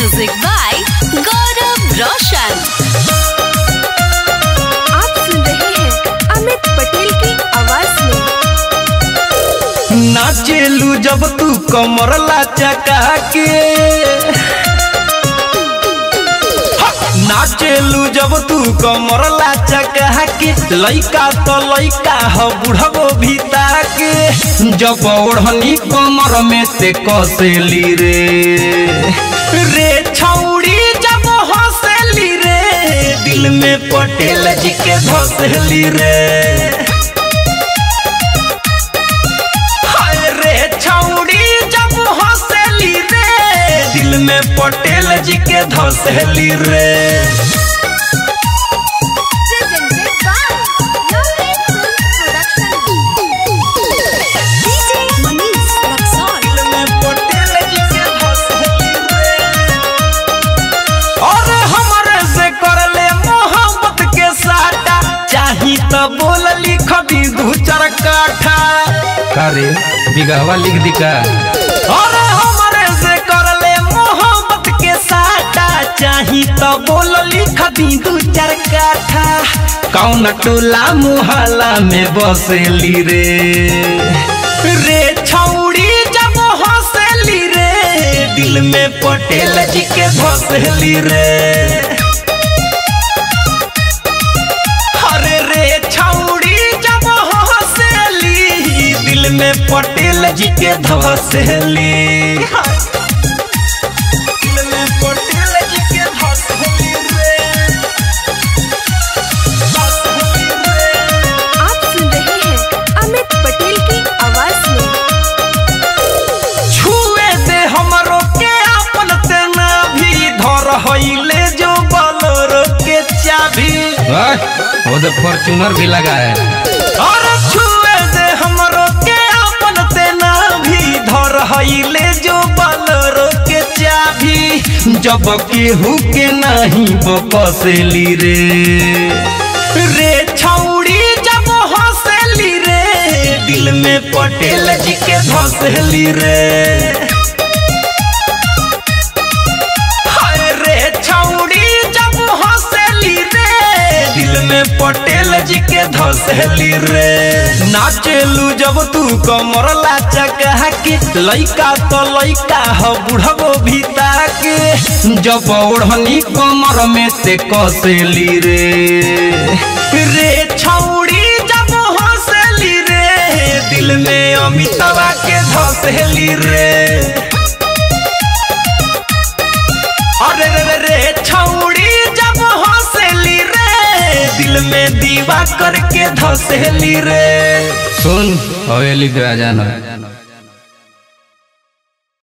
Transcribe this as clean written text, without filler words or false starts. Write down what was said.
Music by गौरव रोशन। आप सुन रहे हैं अमित पटेल की आवाज में। नाचेलू जब तू कमर लचका के, नाचेलू जब तू कमर लचका के, लइका तो लइका हो बुढ़बो भीता के, जब ओढ़नी कमर में से कसेली रे छौड़ी जब हंसेली रे, दिल में पटेल जी के धसेली रे। हाय रे छौड़ी जब हंसेली रे, दिल में पटेल जी के धसेली रे। बोल लिख दी दू चार काठा, कारे बिगहवा लिख दी का। और हमारे से कर ले मोहब्बत के साटा, चाही तो बोल लिख दी दू चार काठा। कौन टोला मुहल्ला में बसेली रे छौड़ी जब हंसेली रे, दिल में पटेल जी के धसेली रे। में पटेल जी के धसेली, दिल में पटेल जी के धसेली रे। आप सुन रहे हैं अमित पटेल की आवाज में। छुए दे हमरो के अपन तेना भी, धर हईले जो बलोरो के चाबी। वो तो फॉर्च्यूनर भी लगा है। और छुए दे हमरो के अपन तेना भी, धर हईले जो बलोरो के चाबी, जब केहू के नहीं बकसेली रे छौड़ी जब हंसेली रे, दिल में पटेल जी के धसेली रे। हाय रे छौड़ी जब हंसेली रे, दिल में पटेल जी के धसेली रे। नाचेलू जब तू कमर लचका के, लइका तो लइका हो बुढ़बो भीता के, जब ओढ़नी कमर में से कसेली रे छौड़ी जब हंसेली रे, दिल में अमिताबा के धसेली रे। अरे रे छौड़ी जब हंसेली रे, दिल में दीवा करके धसेली रे। सुन हवेली पे आ जाना।